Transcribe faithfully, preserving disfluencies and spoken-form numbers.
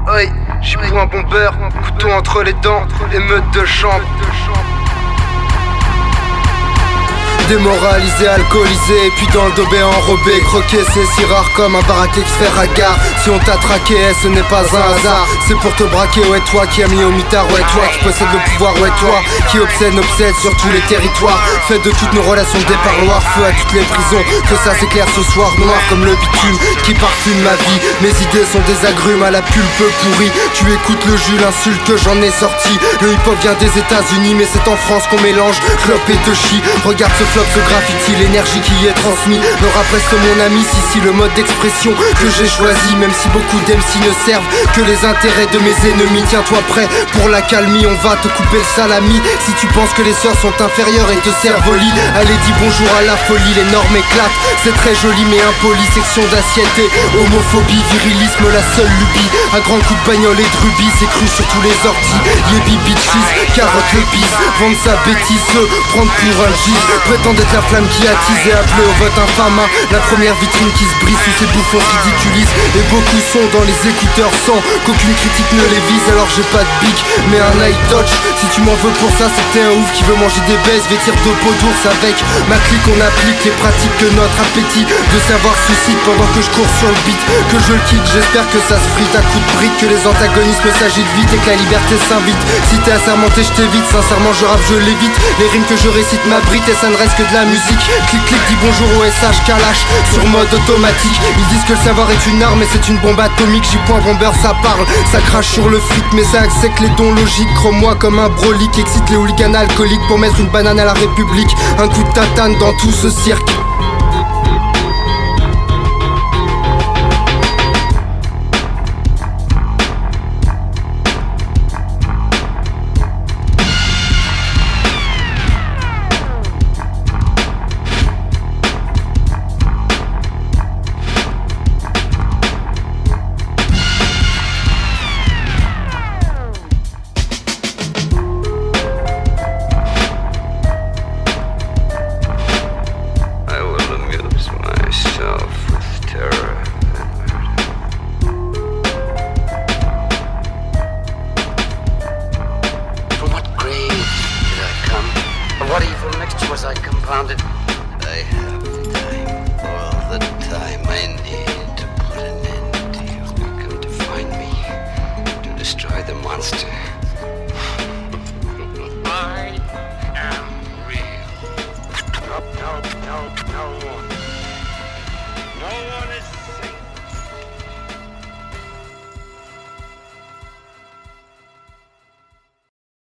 Oi, j'suis point bombeur, couteau entre les dents, émeute de chambre. Démoralisé, alcoolisé, et puis dans le dobé enrobé. Croquer c'est si rare comme un baraquet qui se fait regard. Si on t'a traqué, ce n'est pas un hasard. C'est pour te braquer, ouais toi qui as mis au mitard. Ouais toi qui possède le pouvoir, ouais toi qui obsède, obsède sur tous les territoires. Fait de toutes nos relations des parloirs, feu à toutes les prisons. Que ça s'éclaire ce soir, noir comme le bitume qui parfume ma vie. Mes idées sont des agrumes à la pulpe pourrie. Tu écoutes le jus, l'insulte que j'en ai sorti. Le hip hop vient des États-Unis, mais c'est en France qu'on mélange clope et te chie. Regarde ce flow, ce graffiti, l'énergie qui y est transmise. Le rap reste mon ami, si si le mode d'expression que j'ai choisi. Même si beaucoup d'M C ne servent que les intérêts de mes ennemis. Tiens-toi prêt pour la calmie, on va te couper le salami. Si tu penses que les sœurs sont inférieures et te servent au lit, allez dis bonjour à la folie, les normes éclatent. C'est très joli mais impoli, section d'assiette et homophobie, virilisme la seule lubie. Un grand coup de bagnole et de rubis, c'est cru sur tous les ordi. Yébi bitches, carotte le bis, vendre sa bêtise, se prendre pour un gis. Prétend d'être la flamme qui attise et appelé au vote infâme. La première vitrine qui se brise sous ces bouffons ridiculisent. Et beaucoup sont dans les écouteurs sans qu'aucune critique ne les vise. Alors j'ai pas de bic mais un eye touch. Si tu m'en veux pour ça, c'est que t'es un ouf qui veut manger des baisses, vêtir de peau d'ours. Avec ma clique on applique les pratiques que notre appétit de savoir suscite pendant que je cours sur le beat. Que je le kick, j'espère que ça se frite à coups de briques. Que les antagonismes s'agitent vite et que la liberté s'invite. Si t'es assermenté je t'évite, sincèrement je rappe je l'évite. Les rimes que je récite m'abritent et ça ne reste que de la musique. Clic clic dis bonjour au S H Kalash sur mode automatique. Ils disent que le savoir est une arme mais c'est une bombe atomique. J'y point bombeur ça parle, ça crache sur le fric. Mais ça accepte les dons logiques. Chrome-moi comme un brolic, excite les hooligans alcooliques pour mettre une banane à la République. Un coup de tatane dans tout ce cirque.